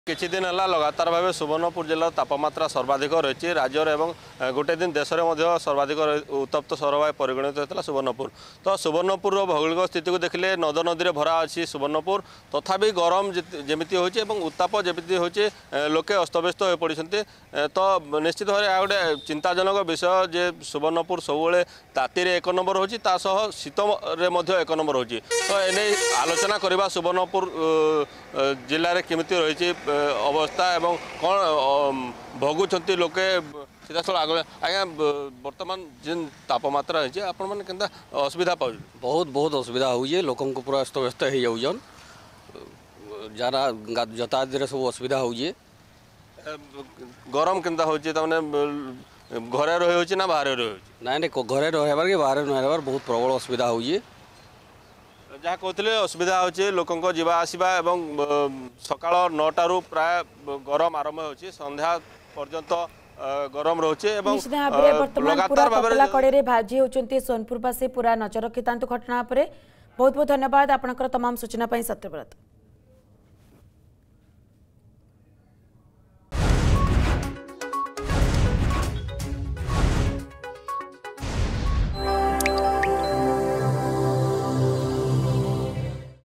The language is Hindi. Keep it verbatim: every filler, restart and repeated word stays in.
किछि दिन है लगातार भाव सुवर्णपुर जिलार तापमात्रा सर्वाधिक रही राज्यर एवं गोटे दिन देश में सर्वाधिक उत्तप्त सहर भाव परिगणित होता सुवर्णपुर। तो सुवर्णपुर भौगोलिक स्थिति को देखिले नद नदी में भरा अच्छी सुवर्णपुर तथापि गरम जमी हो उत्ताप जमी हो लोके अस्तव्यस्त हो पड़ते। तो निश्चित भाव आ गए चिंताजनक विषय जे सुवर्णपुर सब ताती एक नंबर हो शीत एक नंबर हो। तो एने आलोचना करवा सुवर्णपुर जिले में केमिति रही अवस्था एवं कौन भोगुंट लोके सीधा स्थल आगे आज्ञा बर्तमान जिन तापमात्रा है आपण मैंने केंता असुविधा पाउ बहुत बहुत असुविधा हुए लोक पूरा अस्त व्यस्त हो जाऊन जरा यातायात सब असुविधा हुए गरम केंता हो घरे रही ना बाहर रही ना ना घरे रहार कि बाहर रहार बहुत प्रबल असुविधा हुए जहाँ कहते असुविधा होचे लोकों जीवा आसवा एवं सकाळ नौटारू प्राय गरम आरंभ होची संध्या पर्यंत गरम रोचे एवं लगातार भाबरे कड़े भाजी होचंती सोनपुरवासी पूरा नजर रखितांतु घटना पर बहुत बहुत धन्यवाद आपनकर तमाम सूचना पई सत्यव्रत।